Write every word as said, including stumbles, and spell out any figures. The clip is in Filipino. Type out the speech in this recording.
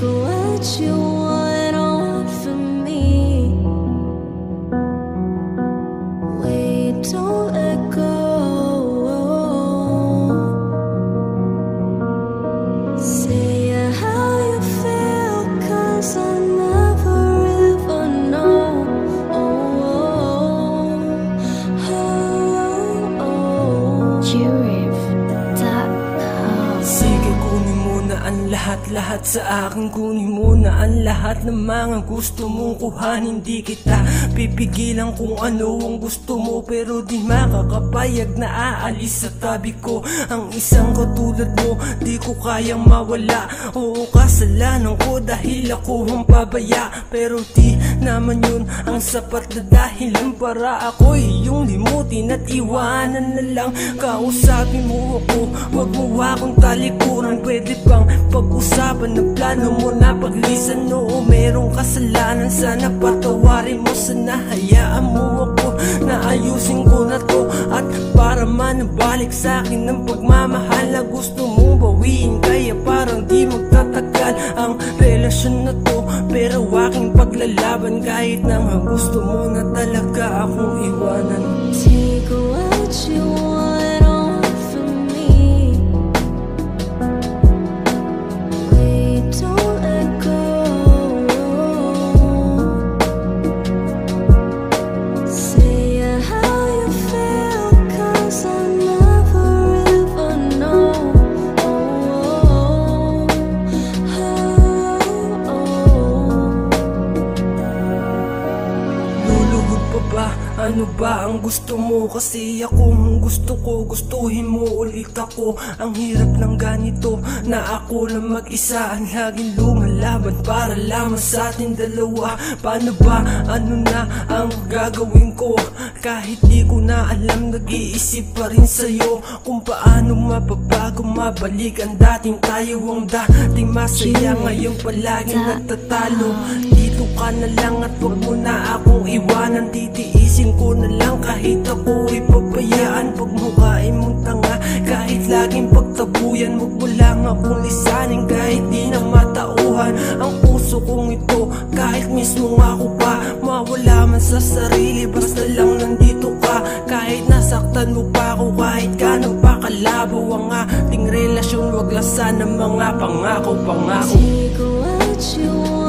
what you want, want from me. Wait, don't let go. Say how you feel, 'cause I never ever know. Oh, oh, oh, oh. Jurif dot com. Sige, kunin mo na ang lahat-lahat sa akin. Kunin mo na ang lahat ng mga gusto mong kuhanin. Di kita pipigilan kung ano ang gusto mo, pero di makakapayag na aalis sa tabi ko ang isang katulad mo. Di ko kayang mawala. Oo, kasalanan ko dahil ako ang pabaya, pero di naman yun ang sapat na dahilan para ako'y iyong limutin at iwanan na lang. Kausapin mo ako, wag mo akong talikuran. Pwede bang pag-usapan ng plano mo na paglisan? Oo, merong kasalanan, sana patawarin mo. Sana hayaan mo ako na ayusin ko na to, at para manabalik sa akin ng pagmamahal na gusto mong bawiin. Kaya parang di magtatagal ang relasyon na to, pero aking paglalaban kahit na nga gusto mo na talaga akong iwanan. Take what you want, want from me. Wait, don't let go. Say how you feel, 'cause I never ever know. Oh, oh, oh. Luluhod pa ba? Ano ba ang gusto mo? Kasi ako ang gusto ko, gustuhin mo ulit ako. Ang hirap ng ganito na ako lang mag-isa ang laging lumalaban para lamang sa ating dalawa. Paano ba? Ano na ang gagawin ko? Kahit di ko na alam, nag-iisip pa rin sa'yo kung paano mapabago, mabalik ang dating tayo. Ang dating masaya ngayon palaging nagtatalo. Dito ka na lang at wag mo na akong iwanan. Titiisin ko na lang kahit ako'y pabayaan. Pagmukhain mong tanga kahit laging pagtabuyan. Wag mo lang akong lisanin kahit di na matauhan ang puso kong ito. Kahit mismo ako pa mawala man sa sarili, basta lang nandito ka. Kahit nasaktan mo pa ako, kahit ganang pakalabaw ang ating relasyon, wag lang sana mga pangako, pangako. Take what you want.